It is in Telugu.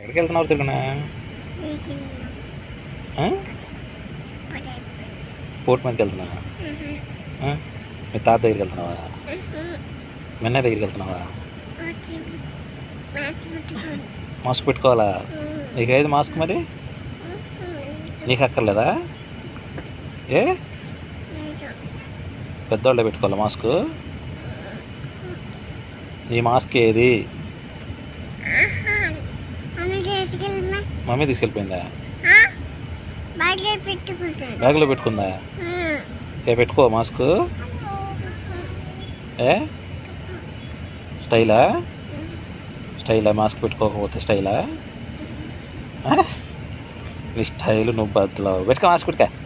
ఎక్కడికి వెళ్తున్నావు తిరుగునా? పోర్ట్ మీదకి వెళ్తున్నావా? మీ తాత దగ్గరికి వెళ్తున్నావా? మీ అన్నయ్య దగ్గరికి వెళ్తున్నావా? మాస్క్ పెట్టుకోవాలా? నీకు ఏది మాస్క్ మరి? నీకు అక్కర్లేదా? ఏ పెద్దవాళ్ళే పెట్టుకోవాలా మాస్క్? నీ మాస్క్ ఏది? మమ్మీ తీసుకెళ్ళిపోయిందా? బ్యాగ్లో పెట్టుకుందా? ఏ పెట్టుకో మాస్క్. ఏ స్టైలా? మాస్క్ పెట్టుకోకపోతే స్టైలా? నీ స్టైల్ నువ్వు బద్దలు పెట్టుకో, మాస్క్ పెట్టుకో.